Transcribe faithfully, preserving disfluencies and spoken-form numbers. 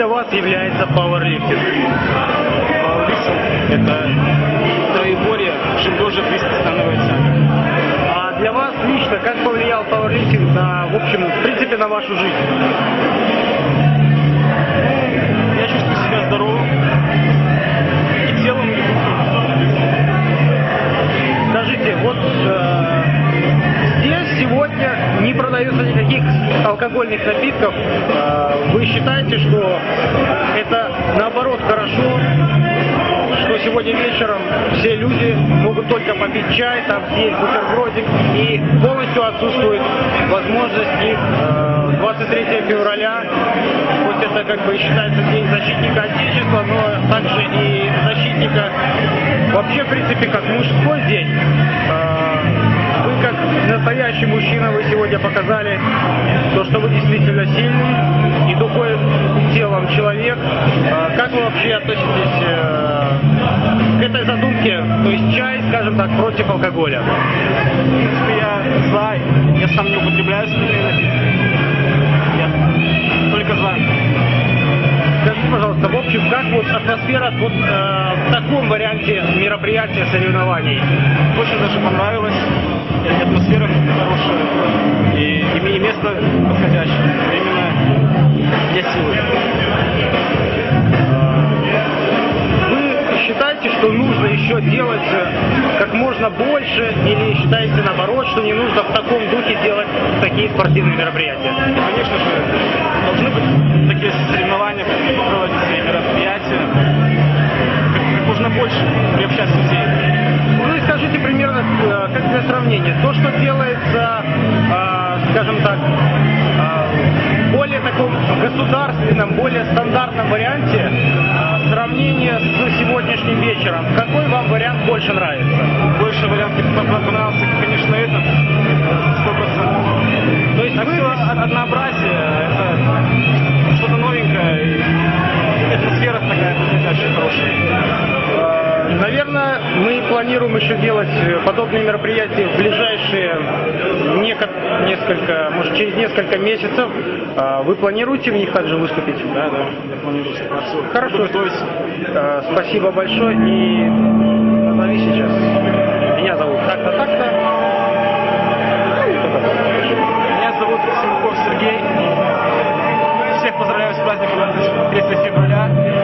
для вас является пауэрлифтинг? Пауэрлифтинг – это троеборье, шагожи, приставная тяга. А для вас лично как повлиял пауэрлифтинг на, в общем, в принципе, на вашу жизнь? Я чувствую себя здоровым и телом, и духом. Скажите, вот э, здесь сегодня не продаются никаких алкогольных напитков. Э, вы считаете, что это наоборот хорошо, что сегодня вечером все люди могут только попить чай, там съесть бутербродик, и полностью отсутствует возможность их э, двадцать третьего февраля, хоть это как бы считается День защитника Отечества, но также и защитника вообще, в принципе, как мужской день. Вы как настоящий мужчина, вы сегодня показали то, что вы действительно сильный и духовным телом человек. Как вы вообще относитесь к этой задумке, то есть чай, скажем так, против алкоголя? В принципе, я за, я сам не употребляю спиртные напитки. Я только за. Скажите, пожалуйста, в общем, как вот атмосфера вот, э, в таком варианте мероприятия, соревнований? Очень даже понравилось. И атмосфера хорошая. И, и место подходящее. Именно для силы. Вы считаете, что нужно еще делать как можно больше, или считаете наоборот, что не нужно в таком духе делать такие спортивные мероприятия? Конечно же, должны быть такие соревнования, проводить такие мероприятия, как, как можно больше приобщать людей. Ну и скажите примерно, как для сравнения, то, что делается, скажем так, в более таком государственном, более стандартном варианте, сравнение с сегодняшним вечером, какой вам вариант больше нравится? Больше вариант понравился, конечно, этот, сто процентов. То есть так вы... все однообразие, это что-то новенькое, и атмосфера такая очень хорошая. Наверное, мы планируем еще делать подобные мероприятия в ближайшие несколько, может, через несколько месяцев. Вы планируете в них также выступить? Да, да, я планирую. Хорошо. Спасибо большое. И назови сейчас. Меня зовут так-то, так-то. Меня зовут Симаков Сергей. Всех поздравляю с праздником третьего февраля.